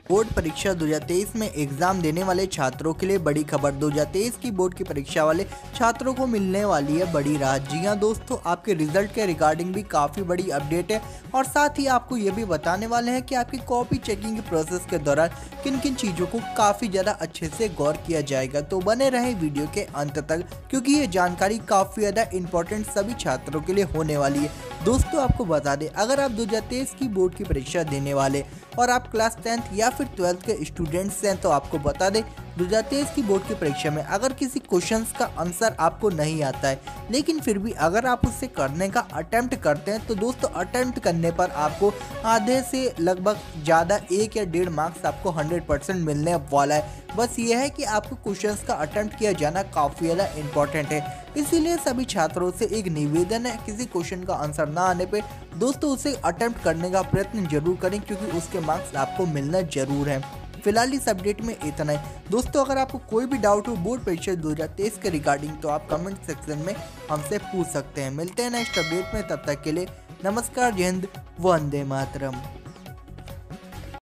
Board परीक्षा 2023 में exam देने वाले छात्रों के लिए बड़ी खबर। 2023 की बोर्ड की परीक्षा वाले छात्रों को मिलने वाली है बड़ी राहत। जी हाँ दोस्तों, आपके रिजल्ट के रिगार्डिंग भी काफ़ी बड़ी अपडेट है और साथ ही आपको ये भी बताने वाले हैं कि आपकी कॉपी चेकिंग के प्रोसेस के दौरान किन किन चीज़ों को काफ़ी ज़्यादा अच्छे से गौर किया जाएगा। तो बने रहे वीडियो के अंत तक, क्योंकि ये जानकारी काफ़ी ज़्यादा इंपॉर्टेंट सभी छात्रों के लिए होने वाली है। दोस्तों आपको बता दें, अगर आप 2023 की बोर्ड की परीक्षा देने वाले और आप क्लास 10th या फिर 12th के स्टूडेंट्स हैं, तो आपको बता दें 2023 की बोर्ड की परीक्षा में अगर किसी क्वेश्चंस का आंसर आपको नहीं आता है, लेकिन फिर भी अगर आप उससे करने का अटेम्प्ट करते हैं, तो दोस्तों अटेम्प्ट करने पर आपको आधे से लगभग ज़्यादा 1 या 1.5 मार्क्स आपको 100% मिलने वाला है। बस ये है कि आपको क्वेश्चंस का अटेम्प्ट किया जाना काफ़ी ज़्यादा इंपॉर्टेंट है। इसीलिए सभी छात्रों से एक निवेदन है, किसी क्वेश्चन का आंसर ना आने पे दोस्तों उसे अटेम्प्ट करने का प्रयत्न जरूर करें, क्योंकि उसके मार्क्स आपको मिलना जरूर है। फिलहाल इस अपडेट में इतना ही दोस्तों। अगर आपको कोई भी डाउट हो बोर्ड परीक्षा 2023 के रिगार्डिंग, तो आप कमेंट सेक्शन में हमसे पूछ सकते हैं। मिलते हैं नेक्स्ट अपडेट में, तब तक के लिए नमस्कार, जय हिंद, वंदे मातरम।